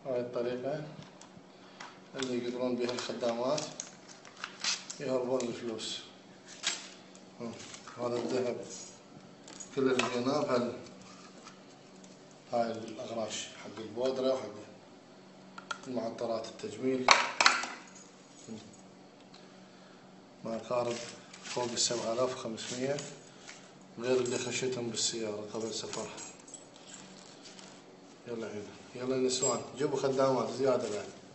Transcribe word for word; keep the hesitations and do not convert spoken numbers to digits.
هاي الطريقة اللي يقدرون بها الخدامات يهربون الفلوس. هذا الذهب كل اللي لقيناه بهال هاي الأغراش حق البودرة وحق المعطرات التجميل. مقارب فوق السبعة آلاف وخمسمية غير اللي خشيتهم بالسيارة قبل سفرها. يلا عيد، يلا النسوان جيبوا خدامات زيادة بعد.